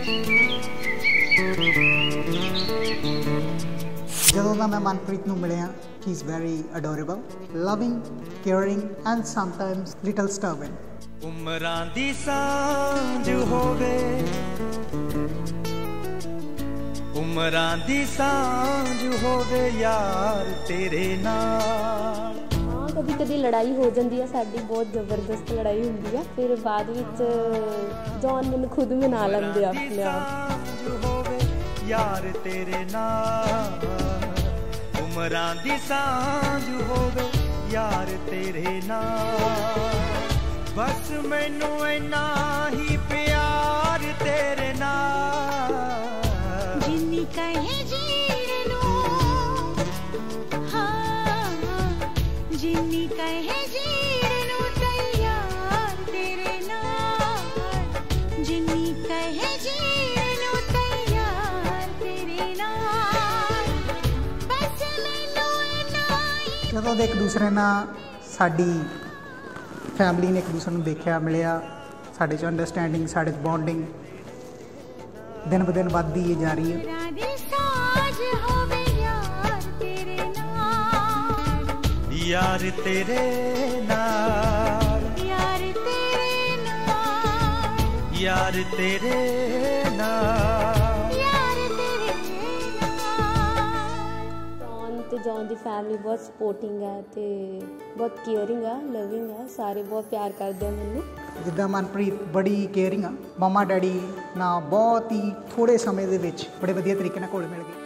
ਜਦੋਂ ਦਾ ਮੈਂ ਮਨਪ੍ਰੀਤ ਨੂੰ ਮਿਲਿਆ, he is very adorable, loving, caring and sometimes little stubborn. ਉਮਰਾਂ ਦੀ ਸਾਂਝ ਹੋਵੇ, ਉਮਰਾਂ ਦੀ ਸਾਂਝ ਹੋਵੇ ਯਾਰ ਤੇਰੇ ਨਾਲ। कभी कभी लड़ाई हो जाती है साडी, बहुत जबरदस्त लड़ाई होंदी है, फिर बाद विच जॉन मैनूं खुद मना लैंदे आ अपने आप। यार तेरे नाल उमरां दी सांझ होवे यार तेरे नाल, बस मैनूं इन्ना ही प्यार तेरे नाल। जिन्नी कहे जीण नूं, जिन्नी कहे जीण नूं तैयार तेरे नाल, जिन्नी कहे जीण नूं तैयार तेरे नाल, बस मैनूं इन्ना ही। ਜਦੋਂ ਦੇ ਇੱਕ ਦੂਸਰੇ ਨਾਲ ਸਾਡੀ ਫੈਮਿਲੀ ਨੇ ਇੱਕ ਦੂਸਰੇ ਨੂੰ ਦੇਖਿਆ, ਮਿਲਿਆ, ਸਾਡੇ 'ਚ ਅੰਡਰਸਟੈਂਡਿੰਗ, ਸਾਡੇ 'ਚ ਬੌਂਡਿੰਗ ਦਿਨ ਬ ਦਿਨ ਵੱਧਦੀ ਜਾ ਰਹੀ ਹੈ। यार तेरे नाल, यार तेरे नाल, यार तेरे नाल, यार तेरे नाल। जॉन ते जॉन दी फैमिली बहुत सपोर्टिंग है ते बहुत केयरिंग है, लविंग है, सारे बहुत प्यार करते हैं मैनूं। ਜਿੱਦਾਂ ਮਨਪ੍ਰੀਤ ਬੜੀ ਕੇਅਰਿੰਗ ਆ, ਮੰਮਾ ਡੈਡੀ ਨਾਲ ਬਹੁਤ ਹੀ ਥੋੜ੍ਹੇ ਸਮੇਂ ਦੇ ਵਿੱਚ ਬੜੇ ਵਧੀਆ ਤਰੀਕੇ ਨਾਲ ਘੁਲ ਮਿਲ ਗਏ।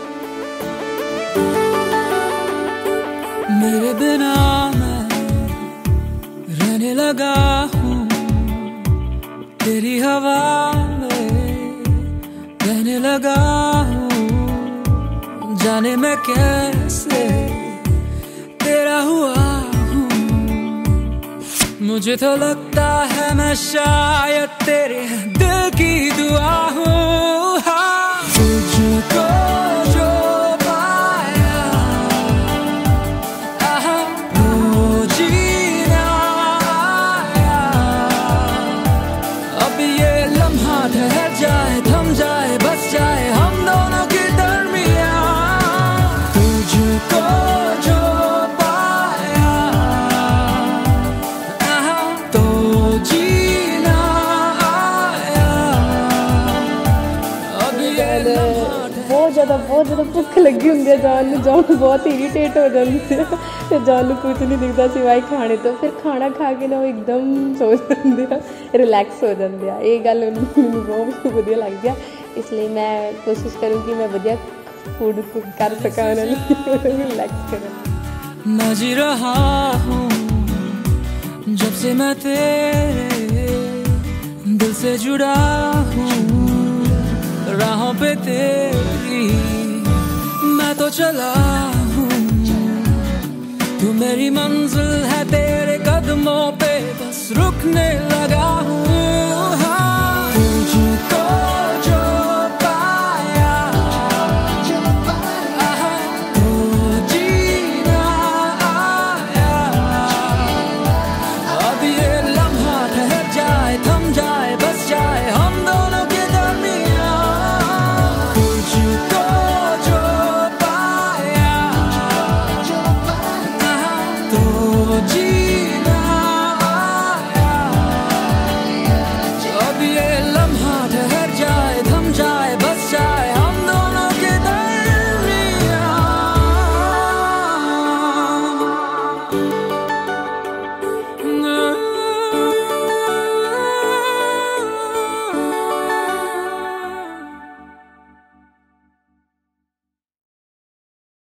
मेरे बिना मैं रहने लगा हूँ, तेरी हवा में रहने लगा हूँ, जाने मैं कैसे तेरा हुआ हूँ। मुझे तो लगता है मैं शायद तेरे दिल की दुआ हूँ। तुझको जो ठहर जाए, थम जाए, बस जाए हम दोनों के दरमियां, तुझको जो पाया तो जीना आया। अब ये बहुत ज़्यादा भुख लगी होंगी है जॉन नूं, जॉन बहुत इरीटेट हो जाती है ते जॉन नूं कुछ नहीं दिखता सिवाय खाने तो, फिर खाना खा के ना वो एकदम सो जाते हैं, रिलैक्स हो जाते हैं। ये गल मैनूं बहुत वधिया लगदी है, इसलिए मैं कोशिश करूँगी मैं वधिया फूड कुक कर सकां, रिलैक्स करूँ। मैं जी रहा हूँ जब से मैं तेरे दिल से जुड़ा हूँ, राहों पे तेरी मैं तो चला हूँ, तू मेरी मंजिल है, तेरे कदमों पे बस रुकने लगा हूँ।